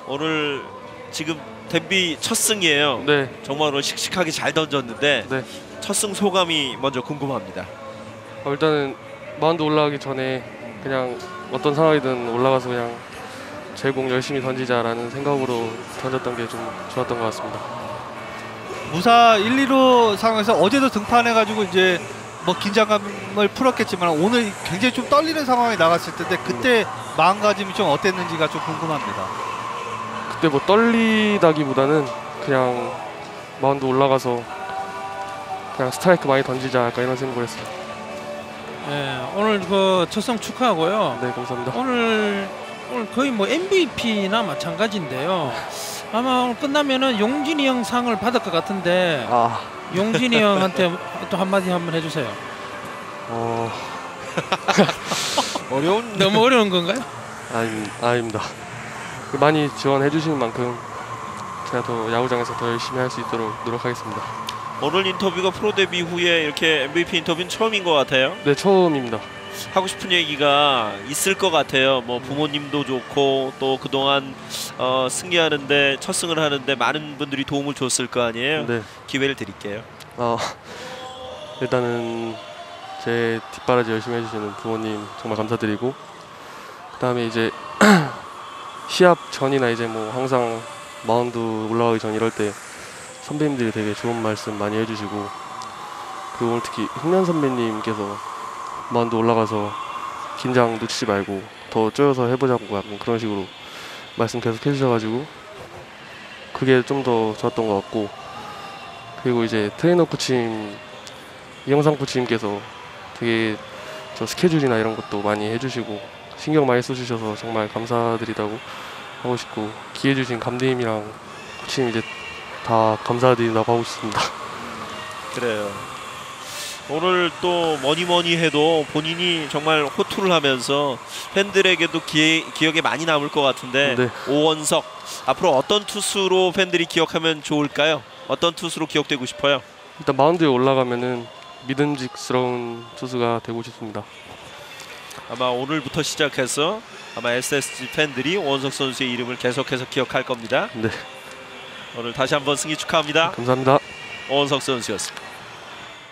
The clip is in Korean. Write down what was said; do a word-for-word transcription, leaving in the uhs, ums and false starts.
오늘 지금 댄비 첫 승이에요. 네. 정말 오늘 씩씩하게 잘 던졌는데 네. 첫 승 소감이 먼저 궁금합니다. 어, 일단은 마운드 올라가기 전에 그냥 어떤 상황이든 올라가서 그냥 제 공 열심히 던지자라는 생각으로 던졌던 게 좀 좋았던 것 같습니다. 무사 일, 이루 상황에서 어제도 등판해가지고 이제 뭐 긴장감을 풀었겠지만 오늘 굉장히 좀 떨리는 상황에 나갔을 텐데 그때 마음가짐이 좀 어땠는지가 좀 궁금합니다. 그때 뭐 떨리다기보다는 그냥 마운드 올라가서 그냥 스트라이크 많이 던지자 약간 이런 생각을 했어요. 네, 오늘 그 첫승 축하하고요. 네, 감사합니다. 오늘 오늘 거의 뭐 엠브이피나 마찬가지인데요. 아마 오늘 끝나면은 용진이 형 상을 받을 것 같은데 아, 용진이 형한테 또 한마디 한번 해주세요. 어, 어려운 너무 어려운 건가요? 아닙, 아닙니다. 많이 지원해 주시는 만큼 제가 더 야구장에서 더 열심히 할 수 있도록 노력하겠습니다. 오늘 인터뷰가 프로 데뷔 후에 이렇게 엠브이피 인터뷰는 처음인 것 같아요. 네, 처음입니다. 하고 싶은 얘기가 있을 것 같아요. 뭐 부모님도 좋고 또 그동안 어, 승리하는데 첫 승을 하는데 많은 분들이 도움을 줬을 거 아니에요. 네. 기회를 드릴게요. 어, 일단은 제 뒷바라지 열심히 해주시는 부모님 정말 감사드리고, 그 다음에 이제 시합 전이나 이제 뭐 항상 마운드 올라가기 전 이럴 때 선배님들이 되게 좋은 말씀 많이 해주시고, 그 오늘 특히 흥년 선배님께서 마운드 올라가서 긴장 놓치지 말고 더 쪼여서 해보자고 약간 그런 식으로 말씀 계속 해주셔가지고 그게 좀 더 좋았던 것 같고, 그리고 이제 트레이너 코치님 이영상 코치님께서 되게 저 스케줄이나 이런 것도 많이 해주시고 신경 많이 써주셔서 정말 감사드리다고 하고 싶고, 기회 주신 감독님이랑 코치님 이제 다 감사드린다고 하고 싶습니다. 그래요. 오늘 또 뭐니 뭐니 해도 본인이 정말 호투를 하면서 팬들에게도 기, 기억에 많이 남을 것 같은데 네. 오원석 앞으로 어떤 투수로 팬들이 기억하면 좋을까요? 어떤 투수로 기억되고 싶어요? 일단 마운드에 올라가면은 믿음직스러운 투수가 되고 싶습니다. 아마 오늘부터 시작해서 아마 에스에스지 팬들이 오원석 선수의 이름을 계속해서 기억할 겁니다. 네. 오늘 다시 한번 승리 축하합니다. 감사합니다. 오원석 선수였습니다.